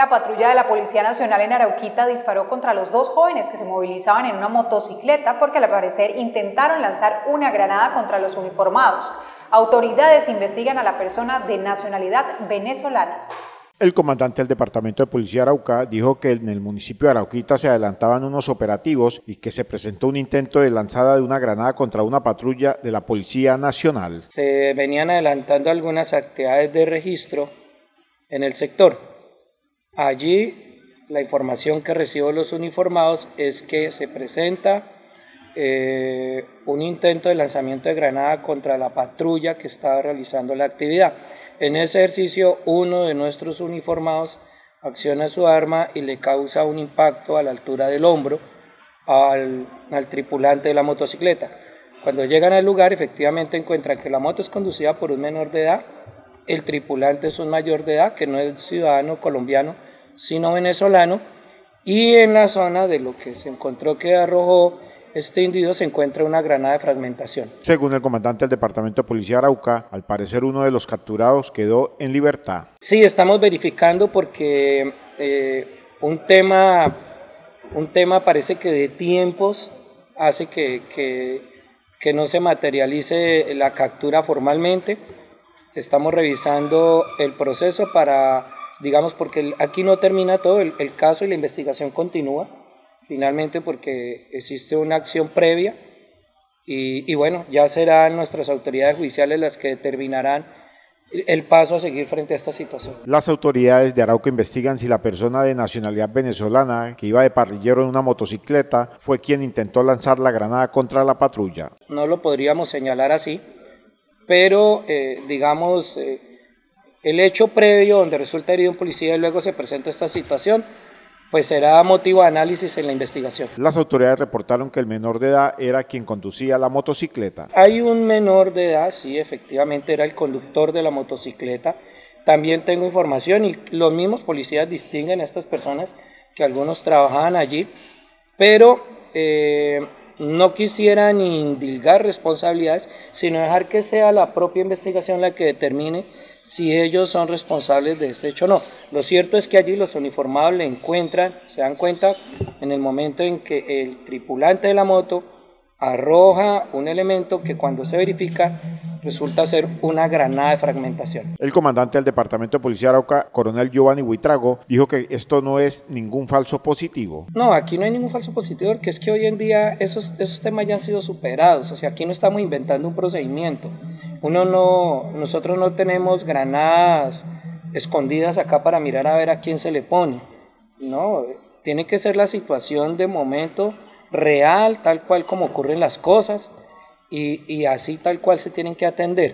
La patrulla de la Policía Nacional en Arauquita disparó contra los dos jóvenes que se movilizaban en una motocicleta porque al parecer intentaron lanzar una granada contra los uniformados. Autoridades investigan a la persona de nacionalidad venezolana. El comandante del Departamento de Policía de Arauca dijo que en el municipio de Arauquita se adelantaban unos operativos y que se presentó un intento de lanzada de una granada contra una patrulla de la Policía Nacional. Se venían adelantando algunas actividades de registro en el sector. Allí la información que recibo los uniformados es que se presenta un intento de lanzamiento de granada contra la patrulla que estaba realizando la actividad. En ese ejercicio uno de nuestros uniformados acciona su arma y le causa un impacto a la altura del hombro al tripulante de la motocicleta. Cuando llegan al lugar efectivamente encuentran que la moto es conducida por un menor de edad. El tripulante es un mayor de edad que no es ciudadano colombiano sino venezolano, y en la zona de lo que se encontró que arrojó este individuo se encuentra una granada de fragmentación. Según el comandante del Departamento de Policía de Arauca, al parecer uno de los capturados quedó en libertad. Sí, estamos verificando porque un tema parece que de tiempos hace que no se materialice la captura formalmente. Estamos revisando el proceso para, digamos, porque aquí no termina todo, el caso y la investigación continúa, finalmente porque existe una acción previa y bueno, ya serán nuestras autoridades judiciales las que determinarán el paso a seguir frente a esta situación. Las autoridades de Arauca investigan si la persona de nacionalidad venezolana que iba de parrillero en una motocicleta fue quien intentó lanzar la granada contra la patrulla. No lo podríamos señalar así, pero digamos, el hecho previo donde resulta herido un policía y luego se presenta esta situación, pues será motivo de análisis en la investigación. Las autoridades reportaron que el menor de edad era quien conducía la motocicleta. Hay un menor de edad, sí, efectivamente era el conductor de la motocicleta. También tengo información y los mismos policías distinguen a estas personas que algunos trabajaban allí, pero no quisieran indilgar responsabilidades, sino dejar que sea la propia investigación la que determine si ellos son responsables de este hecho o no. Lo cierto es que allí los uniformados le encuentran, se dan cuenta en el momento en que el tripulante de la moto arroja un elemento que cuando se verifica resulta ser una granada de fragmentación. El comandante del Departamento de Policía de Arauca, coronel Giovanni Buitrago, dijo que esto no es ningún falso positivo. No, aquí no hay ningún falso positivo, porque es que hoy en día esos temas ya han sido superados, o sea, aquí no estamos inventando un procedimiento. Nosotros no tenemos granadas escondidas acá para mirar a ver a quién se le pone, no, tiene que ser la situación de momento real, tal cual como ocurren las cosas y así tal cual se tienen que atender.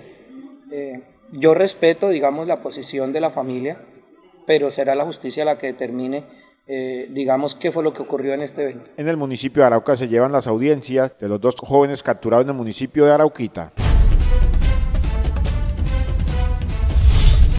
Yo respeto, digamos, la posición de la familia, pero será la justicia la que determine, digamos, qué fue lo que ocurrió en este evento. En el municipio de Arauca se llevan las audiencias de los dos jóvenes capturados en el municipio de Arauquita.